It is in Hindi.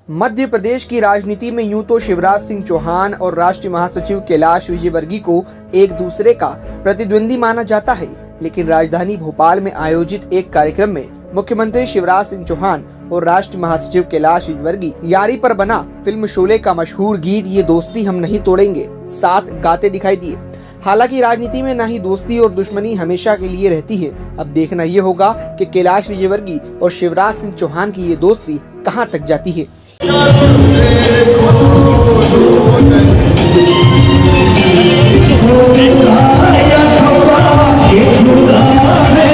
मध्य प्रदेश की राजनीति में यूं तो शिवराज सिंह चौहान और राष्ट्रीय महासचिव कैलाश विजयवर्गीय को एक दूसरे का प्रतिद्वंदी माना जाता है, लेकिन राजधानी भोपाल में आयोजित एक कार्यक्रम में मुख्यमंत्री शिवराज सिंह चौहान और राष्ट्रीय महासचिव कैलाश विजयवर्गीय यारी पर बना फिल्म शोले का मशहूर गीत "ये दोस्ती हम नहीं तोड़ेंगे" साथ गाते दिखाई दिए। हालांकि राजनीति में न ही दोस्ती और दुश्मनी हमेशा के लिए रहती है। अब देखना ये होगा कि कैलाश विजयवर्गीय और शिवराज सिंह चौहान की ये दोस्ती कहां तक जाती है।